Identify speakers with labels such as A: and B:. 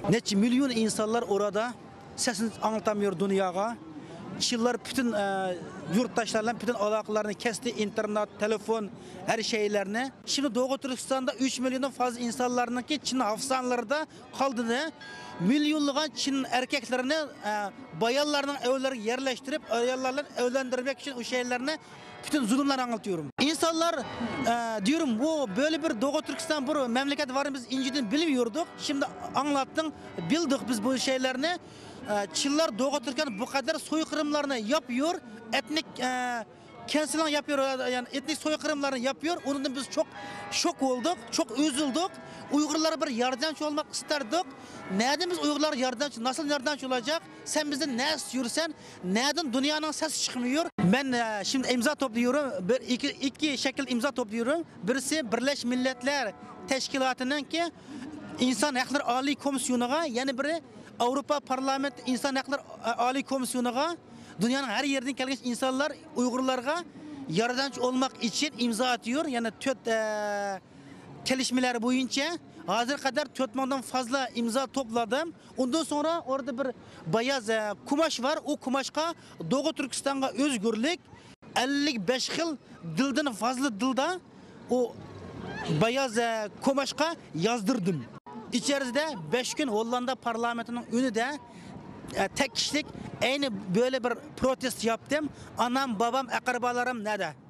A: Neçe milyon insanlar orada sesini anlatamıyor dünyaya. Çıllar bütün yurttaşlarla bütün alakalarını kesti, internet, telefon, her şeylerini. Şimdi Doğu Türkistan'da 3 milyondan fazla insanların ki Çin hapishanelerinde kaldığını, milyonluğa Çin erkeklerini bayanlarının evleri yerleştirip ayarlarla evlendirmek için o şeylerini bütün zulümler anlatıyorum. İnsanlar diyorum bu böyle bir Doğu Türkistan bu memleket var biz inciden bilmiyorduk. Şimdi anlattın, bildik biz bu şeylerini. Çinler Doğu Türkistan'ın bu kadar soykırımlarını yapıyor, etnik kensilan yapıyor, yani etnik soykırımlarını yapıyor. Ondan biz çok şok olduk, çok üzüldük. Uygurlara bir yardımcı olmak isterdik. Neden biz Uygurlar yardımcı, nasıl yardımcı olacak? Sen bizden ne istiyorsan, neden dünyanın sesi çıkmıyor? Ben şimdi imza topluyorum, iki şekil imza topluyorum. Birisi Birleşmiş Milletler Teşkilatı'nın ki İnsan Hakları Ali Komisyonu'na, yani biri Avrupa Parlamento İnsan Hakları Ali Komisyonu'na, dünyanın her yerden gelmiş insanlar Uygurlarga yardımcı olmak için imza atıyor. Yani gelişmeler boyunca hazır kadar 4'den fazla imza topladım. Ondan sonra orada bir beyaz kumaş var. O kumaşka Doğu Türkistan'a özgürlük 55 yıl dilden fazla dilda o beyaz kumaşka yazdırdım. İçerisinde 5 gün Hollanda parlamentonun önünde tek kişilik aynı böyle bir protest yaptım. Anam, babam, akrabalarım ne de.